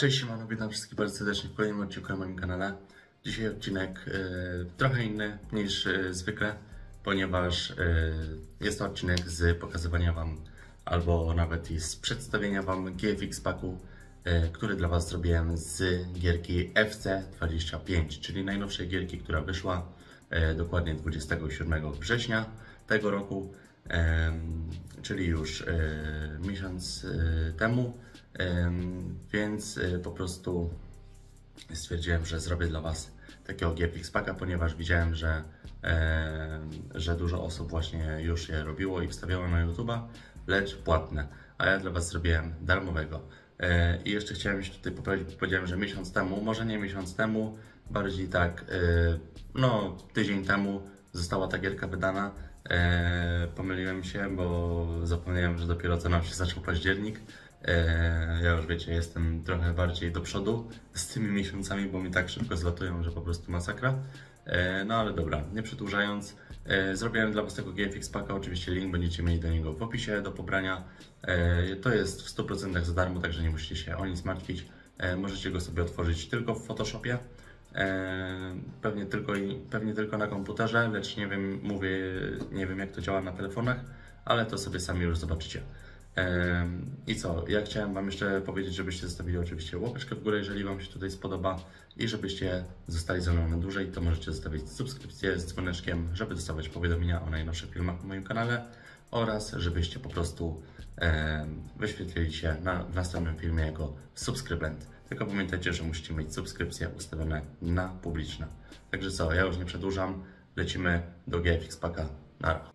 Cześć, siemano, witam wszystkich bardzo serdecznie w kolejnym odcinku na moim kanale. Dzisiaj odcinek trochę inny niż zwykle, ponieważ jest to odcinek z pokazywania Wam, albo nawet i z przedstawienia Wam GFX Packu, który dla Was zrobiłem z gierki FC25, czyli najnowszej gierki, która wyszła dokładnie 27 września tego roku, czyli już miesiąc temu. Więc po prostu stwierdziłem, że zrobię dla Was takiego GFX Packa, ponieważ widziałem, że dużo osób właśnie już je robiło i wstawiało na YouTube'a, lecz płatne, a ja dla Was zrobiłem darmowego. I jeszcze chciałem się tutaj poprawić, bo powiedziałem, że miesiąc temu, może nie miesiąc temu, bardziej tak, no tydzień temu została ta gierka wydana. Pomyliłem się, bo zapomniałem, że dopiero co nam się zaczął październik. Ja już wiecie, jestem trochę bardziej do przodu z tymi miesiącami, bo mi tak szybko zlatują, że po prostu masakra. No ale dobra, nie przedłużając, zrobiłem dla Was tego GFX Packa, oczywiście link będziecie mieli do niego w opisie do pobrania. To jest w 100% za darmo, także nie musicie się o nic martwić. Możecie go sobie otworzyć tylko w Photoshopie, pewnie tylko na komputerze, lecz nie wiem, nie wiem jak to działa na telefonach, ale to sobie sami już zobaczycie. I co? Ja chciałem Wam jeszcze powiedzieć, żebyście zostawili oczywiście łapeczkę w górę, jeżeli Wam się tutaj spodoba, i żebyście zostali ze mną na dłużej, to możecie zostawić subskrypcję z dzwoneczkiem, żeby dostawać powiadomienia o najnowszych filmach na moim kanale, oraz żebyście po prostu wyświetlili się w następnym filmie jako subskrybent. Tylko pamiętajcie, że musicie mieć subskrypcje ustawione na publiczne. Także co? Ja już nie przedłużam, lecimy do GFX Packa. Nara.